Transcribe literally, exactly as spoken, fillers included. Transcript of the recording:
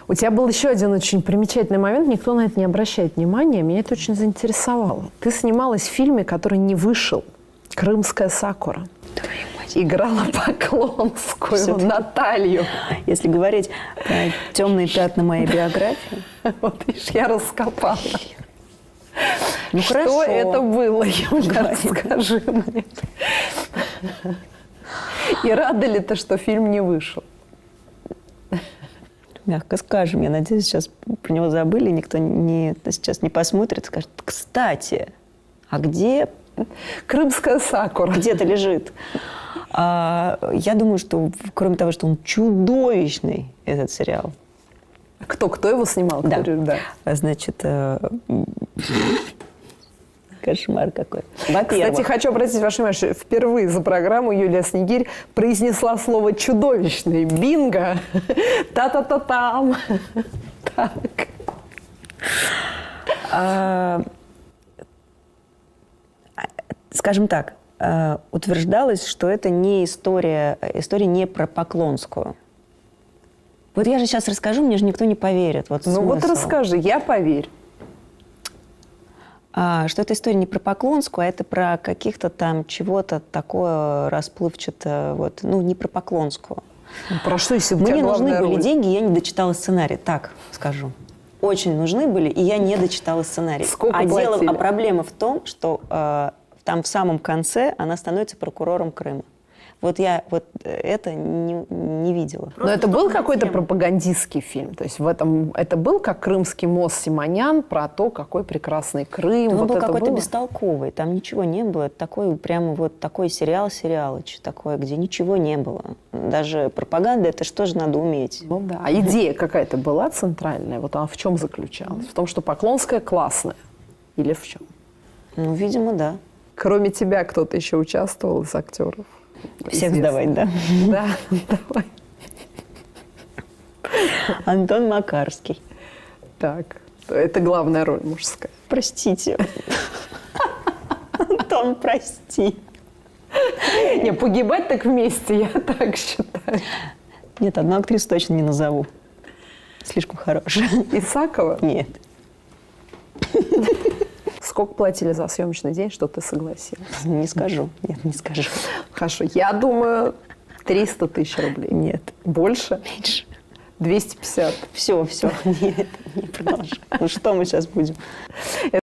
У тебя был еще один очень примечательный момент, никто на это не обращает внимания, меня это очень заинтересовало. Ты снималась в фильме, который не вышел, «Крымская сакура». Играла Поклонскую, Наталью. Если говорить про темные пятна моей биографии. Вот видишь, я раскопала. Ну, что хорошо. это было, Юля, расскажи мне. И рада ли ты, что фильм не вышел? Мягко скажем, я надеюсь, сейчас про него забыли, никто не, сейчас не посмотрит, скажет, кстати, а где... «Крымская сакура». Где-то лежит. А, я думаю, что кроме того, что он чудовищный, этот сериал. Кто? Кто его снимал? Да. Кто, да. Значит, э, кошмар какой. Кстати, хочу обратить ваше внимание, что впервые за программу Юлия Снегирь произнесла слово «чудовищный». Бинго! Та-та-та-там! Так. А, скажем так, утверждалось, что это не история, история не про Поклонскую. Вот я же сейчас расскажу, мне же никто не поверит. Вот ну смысл. вот расскажи, я поверь. А, что эта история не про Поклонскую, а это про каких-то там чего-то такое расплывчатое, вот, ну, не про Поклонскую. Про что, если у тебя Мне нужны главная были роль? деньги, я не дочитала сценарий, так скажу. Очень нужны были, и я не дочитала сценарий. Сколько а, дело, платили? а проблема в том, что э, там в самом конце она становится прокурором Крыма. Вот я вот это не, не видела. Но это был какой-то пропагандистский фильм? То есть в этом это был как «Крымский мост» Симонян про то, какой прекрасный Крым? Он вот был это какой-то было? бестолковый, там ничего не было. Это такой прямо вот такой сериал-сериалыч, такой, где ничего не было. Даже пропаганда, это что же надо уметь? Ну да. А идея какая-то была центральная? Вот она в чем заключалась? В том, что Поклонская классная? Или в чем? Ну, видимо, да. Кроме тебя кто-то еще участвовал из актеров? Всех Известно. сдавать, да? Да, давай. Антон Макарский. Так, это главная роль мужская. Простите. Антон, прости. Не, погибать так вместе, я так считаю. Нет, одну актрису точно не назову. Слишком хорошая. Исакова? Нет. Сколько платили за съемочный день, что ты согласилась? Не скажу. Нет, не скажу. Хорошо, я думаю, триста тысяч рублей. Нет. Больше? Меньше. двести пятьдесят. Все, все. Нет, не продолжай. Ну что мы сейчас будем?